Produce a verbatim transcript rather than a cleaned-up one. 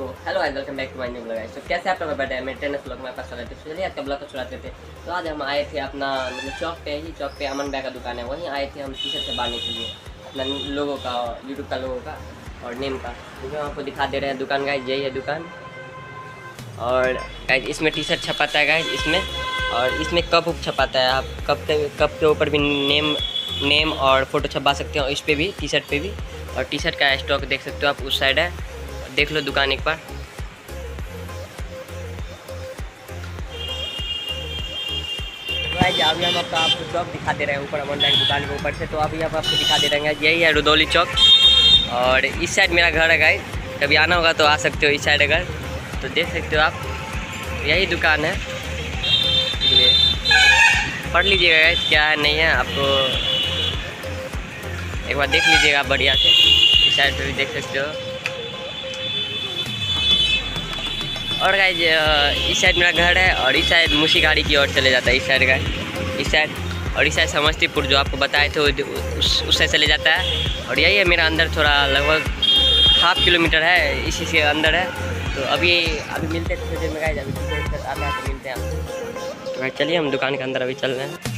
तो hello guys, welcome back to my new blog guys. तो कैसे आप लोग बैठे हैं मेरे टेनिस ब्लॉग में आपका स्वागत है। चलिए आज का ब्लॉग को चलाते थे। तो आज हम आए थे अपना मतलब चौक पे ही चौक पे अमन भाई का दुकान है, वहीं आए थे हम टी शर्ट से बांधने के लिए अपना लोगों का, यूट्यूब का लोगों का और नेम का। जो हम आपको दिखा दे रहे हैं दुकान गाइस, यही है दुकान। और गाइस इसमें टी शर्ट छपाता है गाइस इसमें, और इसमें कप उप छपाता है। आप कप के कप के ऊपर भी नेम नेम और फोटो छपा सकते हो, इस पर भी, टी शर्ट पे भी। और टी शर्ट का स्टॉक देख सकते हो आप, उस साइड है, देख लो दुकान एक बार। अभी हम आपका आपको चौक दिखा दे रहे हैं ऊपर अमन भाई की दुकान के ऊपर से। तो अभी हम आपको दिखा दे रहे हैं, यही है रुदौली चौक। और इस साइड मेरा घर है गाइस, कभी आना होगा तो आ सकते हो इस साइड अगर, तो देख सकते हो आप, यही दुकान है। इसलिए पढ़ लीजिएगा गाइस क्या है नहीं है, आपको एक बार देख लीजिएगा आप बढ़िया से। इस साइड पे भी देख सकते हो। और गाइस इस साइड मेरा घर है, और इस साइड मूसी गाड़ी की ओर चले जाता है, इस साइड का इस साइड। और इस साइड समस्तीपुर जो आपको बताए थे उस उस साइड चले जाता है। और यही है मेरा अंदर, थोड़ा लगभग हाफ किलोमीटर है, इसी से अंदर है। तो अभी अभी मिलते हैं थोड़ी देर में गाइस, अभी आता है तो मिलते हैं। तो भाई चलिए हम दुकान के अंदर अभी चल रहे हैं।